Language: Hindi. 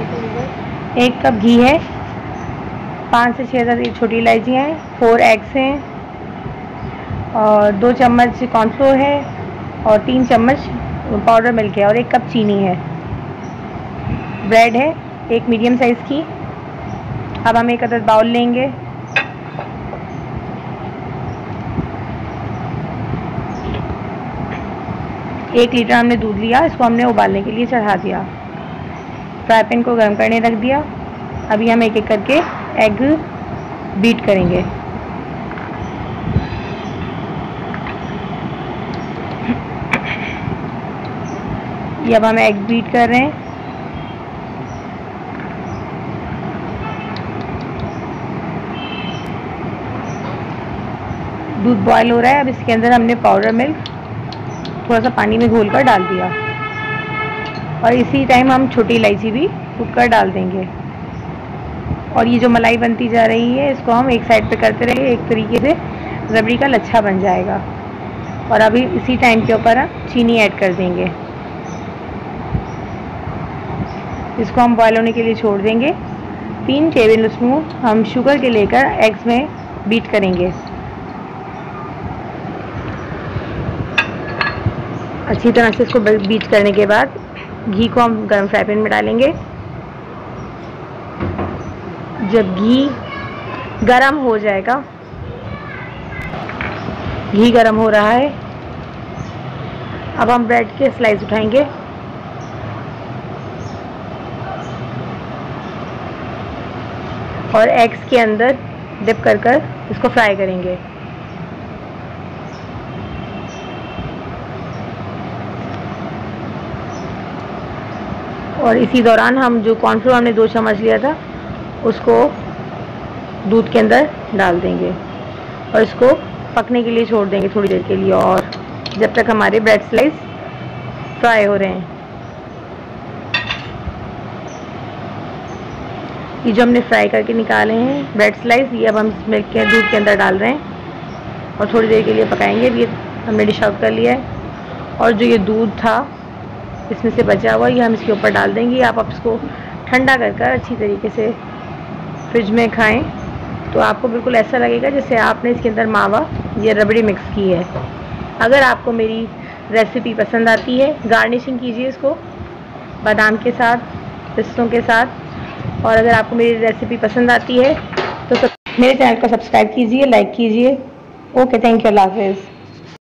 1 कप घी है, 5 से 6 छोटी इलायची हैं, 4 एग्स हैं, और 2 चम्मच कॉर्नफ्लोर है, और 3 चम्मच पाउडर मिल्क है, और 1 कप चीनी है। ब्रेड है 1 मीडियम साइज़ की। अब हम एक अदद बाउल लेंगे, एक लीटर हमने दूध लिया, इसको हमने उबालने के लिए चढ़ा दिया। फ्राई पैन को गर्म करने रख दिया। अभी हम एक एक करके एग बीट करेंगे। ये अब हम एग बीट कर रहे हैं। दूध बॉयल हो रहा है। अब इसके अंदर हमने पाउडर मिल्क थोड़ा सा पानी में घोल कर डाल दिया, और इसी टाइम हम छोटी इलायची भी कूट कर डाल देंगे। और ये जो मलाई बनती जा रही है, इसको हम एक साइड पे करते रहेंगे, एक तरीके से रबड़ी का लच्छा बन जाएगा। और अभी इसी टाइम के ऊपर हम चीनी ऐड कर देंगे। इसको हम बॉयल होने के लिए छोड़ देंगे। 3 टेबल स्पून हम शुगर के लेकर एग्स में बीट करेंगे। अच्छी तरह से इसको बीट करने के बाद घी को हम गर्म फ्राई पैन में डालेंगे। जब घी गरम हो जाएगा, घी गरम हो रहा है, अब हम ब्रेड के स्लाइस उठाएंगे और एग्स के अंदर डिप कर कर इसको फ्राई करेंगे। और इसी दौरान हम जो कॉर्नफ्लोर हमने 2 चम्मच लिया था, उसको दूध के अंदर डाल देंगे और इसको पकने के लिए छोड़ देंगे थोड़ी देर के लिए, और जब तक हमारे ब्रेड स्लाइस फ्राई हो रहे हैं। ये जो हमने फ्राई करके निकाले हैं ब्रेड स्लाइस, ये अब हम मिल्क के दूध के अंदर डाल रहे हैं और थोड़ी देर के लिए पकाएंगे। ये हमने डिश आउट कर लिया है। और जो ये दूध था इसमें से बचा हुआ, ये हम इसके ऊपर डाल देंगे। आप इसको ठंडा कर कर अच्छी तरीके से फ्रिज में खाएं तो आपको बिल्कुल ऐसा लगेगा जैसे आपने इसके अंदर मावा या रबड़ी मिक्स की है। अगर आपको मेरी रेसिपी पसंद आती है, गार्निशिंग कीजिए इसको बादाम के साथ, पिस्तों के साथ। और अगर आपको मेरी रेसिपी पसंद आती है तो मेरे चैनल को सब्सक्राइब कीजिए, लाइक कीजिए। ओके, थैंक यू, अल्लाह हाफ़िज़।